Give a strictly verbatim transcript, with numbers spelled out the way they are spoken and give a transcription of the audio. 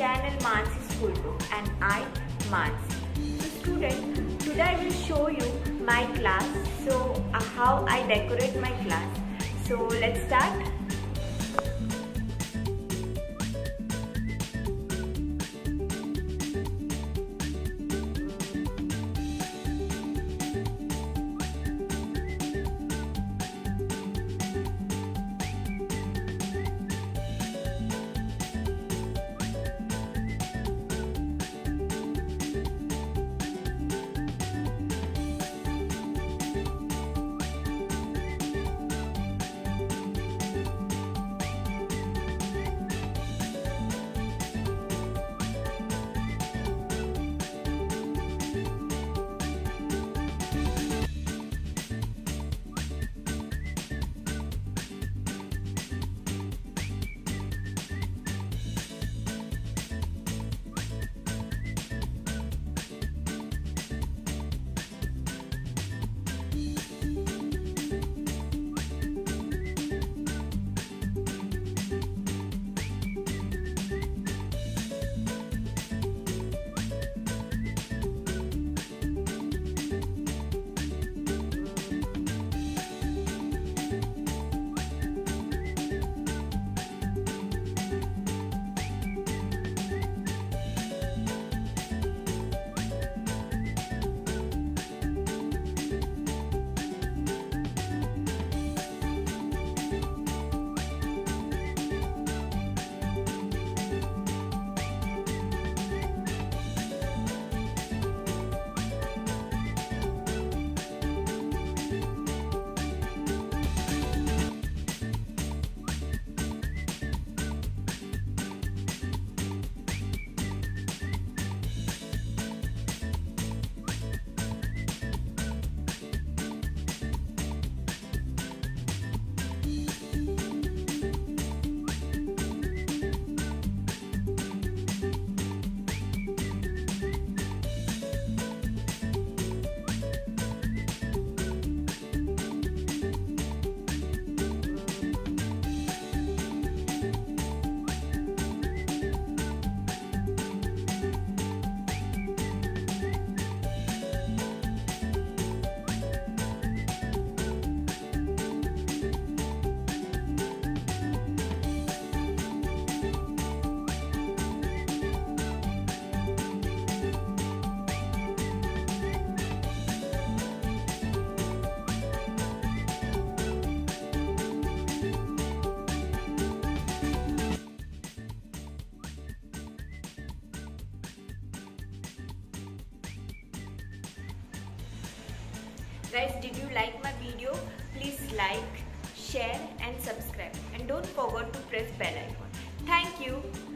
channel Mansi School Books and I, Mansi. So student, today I will show you my class, so uh, how I decorate my class. So let's start. Guys, did you like my video? Please like, share and subscribe, and don't forget to press bell icon. Thank you.